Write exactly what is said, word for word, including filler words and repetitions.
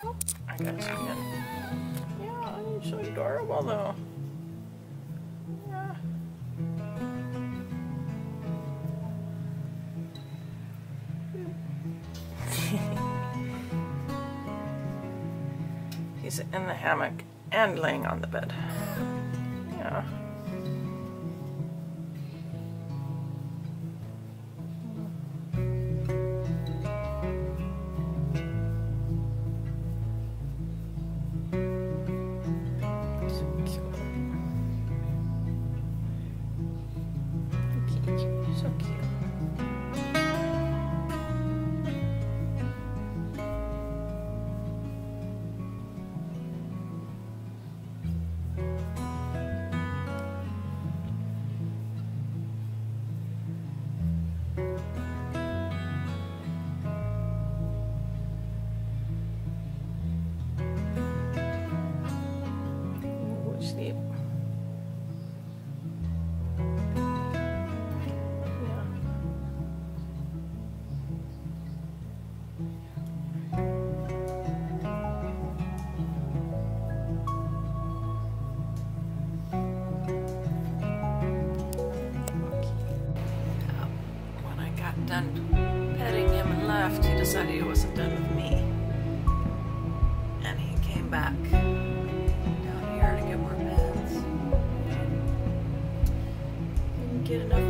I guess I can. Yeah, he's so adorable though. Yeah. He's in the hammock and laying on the bed. Yeah. Sleep. Yeah. When I got done petting him and left, he decided he wasn't done with me. And he came back. To get more pets. Didn't get enough